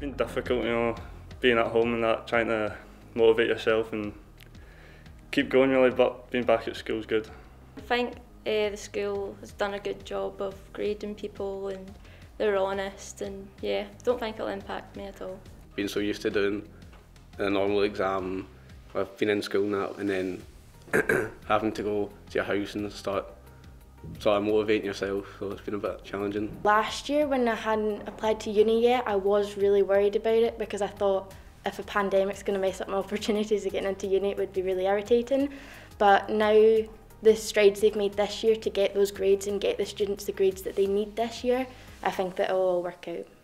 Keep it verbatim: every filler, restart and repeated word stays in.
been difficult, you know, being at home and that, trying to motivate yourself and keep going really, but being back at school is good. I think uh, the school has done a good job of grading people and they're honest, and yeah, don't think it'll impact me at all. Being so used to doing a normal exam, I've been in school now, and then having to go to your house and start sort of motivating yourself, so it's been a bit challenging. Last year when I hadn't applied to uni yet, I was really worried about it because I thought if a pandemic's going to mess up my opportunities of getting into uni, it would be really irritating. But now the strides they've made this year to get those grades and get the students the grades that they need this year, I think that it'll all work out.